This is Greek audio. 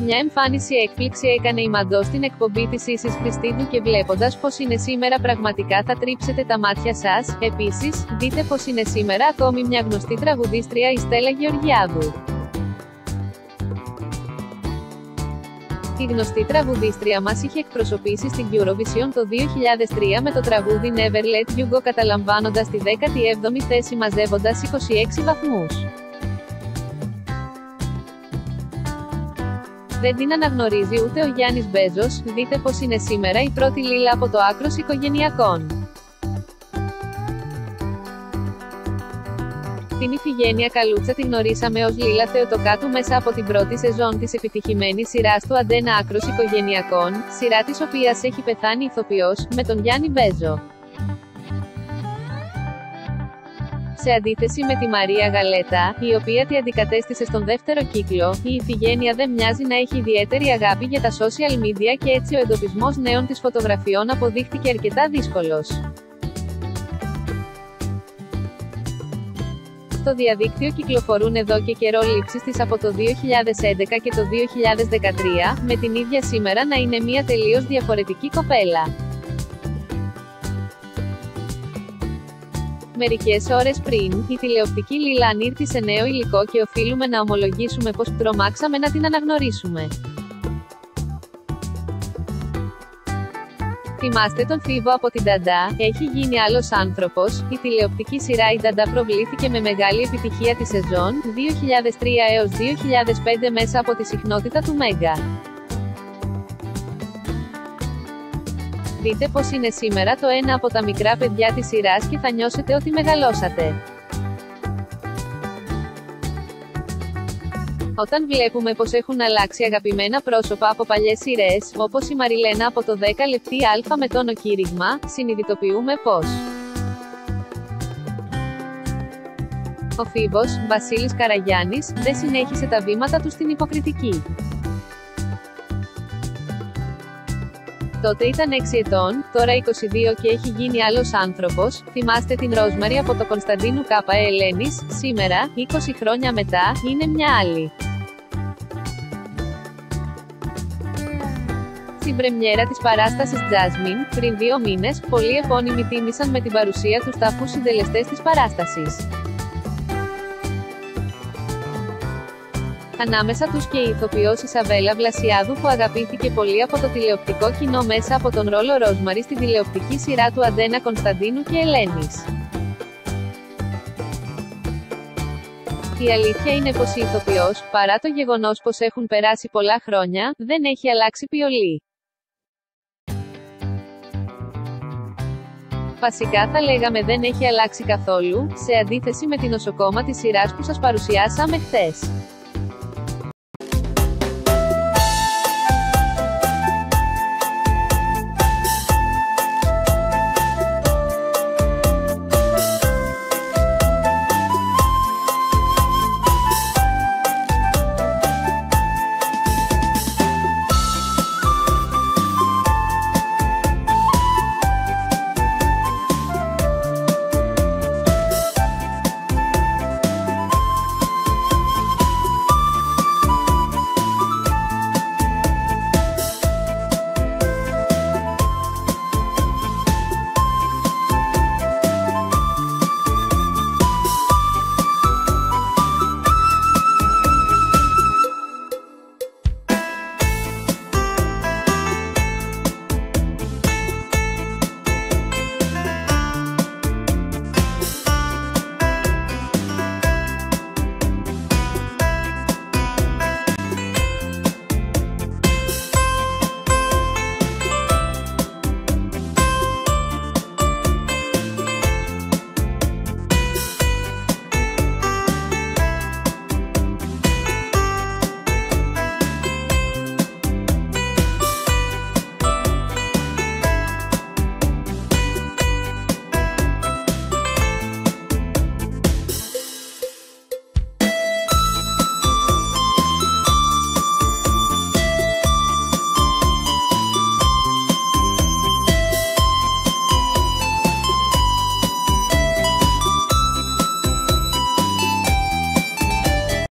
Μια εμφάνιση έκπληξη έκανε η Μαντό στην εκπομπή της Ίσης Χριστίδου και βλέποντας πως είναι σήμερα πραγματικά θα τρίψετε τα μάτια σας. Επίσης, δείτε πως είναι σήμερα ακόμη μια γνωστή τραγουδίστρια, η Στέλλα Γεωργιάδου. Η γνωστή τραγουδίστρια μας είχε εκπροσωπήσει στην Eurovision το 2003 με το τραγούδι Never Let You Go, καταλαμβάνοντας τη 17η θέση μαζεύοντας 26 βαθμούς. Δεν την αναγνωρίζει ούτε ο Γιάννης Μπέζος. Δείτε πως είναι σήμερα η πρώτη Λίλα από το άκρος οικογενειακών. Την Ιφηγένεια Καλούτσα τη γνωρίσαμε ως Λίλα Θεοτοκάτου μέσα από την πρώτη σεζόν της επιτυχημένης σειράς του Αντένα Άκρος Οικογενειακών, σειρά της οποίας έχει πεθάνει ηθοποιός, με τον Γιάννη Μπέζο. Σε αντίθεση με τη Μαρία Γαλέτα, η οποία τη αντικατέστησε στον δεύτερο κύκλο, η Ιφηγένεια δεν μοιάζει να έχει ιδιαίτερη αγάπη για τα social media και έτσι ο εντοπισμός νέων της φωτογραφιών αποδείχτηκε αρκετά δύσκολος. Στο διαδίκτυο κυκλοφορούν εδώ και καιρό λήψεις της από το 2011 και το 2013, με την ίδια σήμερα να είναι μια τελείως διαφορετική κοπέλα. Μερικές ώρες πριν, η τηλεοπτική Λίλα ανήρθη σε νέο υλικό και οφείλουμε να ομολογήσουμε πως τρομάξαμε να την αναγνωρίσουμε. Θυμάστε τον Φίβο από την Νταντά, έχει γίνει άλλος άνθρωπος. Η τηλεοπτική σειρά η Νταντά προβλήθηκε με μεγάλη επιτυχία τη σεζόν 2003 έως 2005 μέσα από τη συχνότητα του Μέγκα. Δείτε πως είναι σήμερα το ένα από τα μικρά παιδιά της σειράς και θα νιώσετε ότι μεγαλώσατε. Όταν βλέπουμε πως έχουν αλλάξει αγαπημένα πρόσωπα από παλιές σειρές, όπως η Μαριλένα από το 10 λεπτή α με τόνο κήρυγμα, συνειδητοποιούμε πως ο Φίβος, Βασίλης Καραγιάννης, δεν συνέχισε τα βήματα του στην υποκριτική. Τότε ήταν 6 ετών, τώρα 22 και έχει γίνει άλλος άνθρωπος. Θυμάστε την Ρόσμαρη από το Κωνσταντίνου Κάπα Ελένης, σήμερα, 20 χρόνια μετά, είναι μια άλλη. Στην πρεμιέρα της παράστασης Jasmine, πριν 2 μήνες, πολλοί επώνυμοι τίμησαν με την παρουσία τους ταφούς συντελεστές της παράστασης. Ανάμεσα τους και η ηθοποιός Ισαβέλα Βλασιάδου που αγαπήθηκε πολύ από το τηλεοπτικό κοινό μέσα από τον ρόλο Ρόσμαρη στην τηλεοπτική σειρά του Αντένα Κωνσταντίνου και Ελένης. Η αλήθεια είναι πως η ηθοποιός, παρά το γεγονός πως έχουν περάσει πολλά χρόνια, δεν έχει αλλάξει πιολί. Βασικά θα λέγαμε δεν έχει αλλάξει καθόλου, σε αντίθεση με την νοσοκόμα της σειράς που σας παρουσιάσαμε χθες.